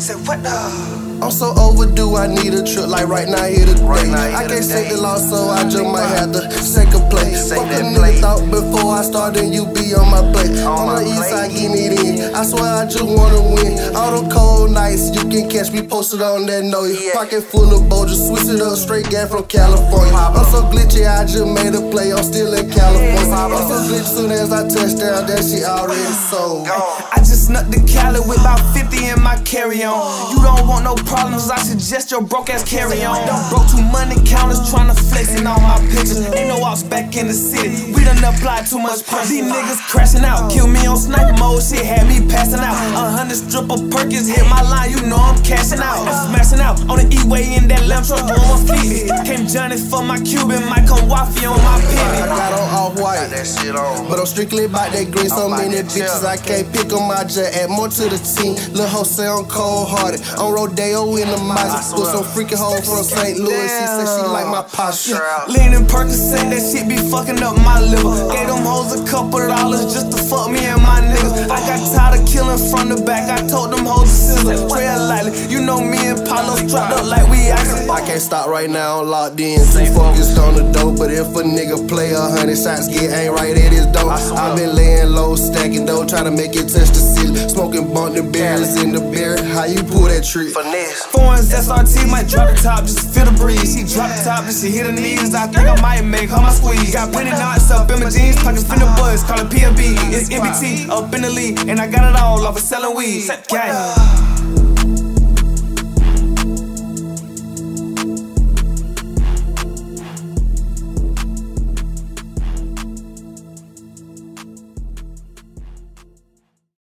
Say what the? I'm so overdue, I need a trip like right now here today. I can't take the loss, so I just might have to second play. Fuck a nigga thought before I start, then you be on my plate. On the east side, give me it in. I swear I just wanna win. All them cold nights, you can catch me posted on that noise. Pocket full of bows, just switch it up, straight gas from California. I'm so glitchy, I just made a play, I'm still in California. I'm so glitchy, soon as I touch down, that shit already sold. I just snuck the Cali with about 50 in my carry-on. You don't want no problems, I suggest your broke ass carry on. Broke 2 money counters tryna flex in all my pictures. Ain't no outs back in the city, we done applied too much pressure. These niggas crashing out, kill me on sniper mode, shit had me passing out. 100 stripper Perkins hit my line, you know I'm cashing out. I'm smashing out on the E-way in that lamb truck on my feet. Came Johnny for my Cuban, might come waffy on my pivot. I got on off-white, but I'm strictly about that green. So many bitches I can't pick on my jet, add more to the team. Lil' hoe say I'm cold-hearted, on Rodeo in the Mazda. With some freaking hoe from St. Louis, she said she like my posture. Leaning Percocet, that shit be fucking up my liver. Gave them hoes a couple of dollars just to fuck me and my niggas. I got tired of killing from the back, I told them hoes to scissor. Tread lightly, you know me and Paulo strapped up like we icy. I can't stop right now, I'm locked in. Too focused on the dope, but if a nigga play 100 shots, get ain't right at his dope. I been laying low, stacking dough, trying to make it touch the ceiling. Smoking bunk the berries in the berry. How you pull that trick? Finesse. Foreigns SRT might drop the top, just feel the breeze. She drop the top, then she hit her knees. I think I might make her my squeeze. Got plenty knots up in my jeans, pockets finna buzz, call it PLB. It's MBT up in the league, and I got it all off of selling weed. Gang.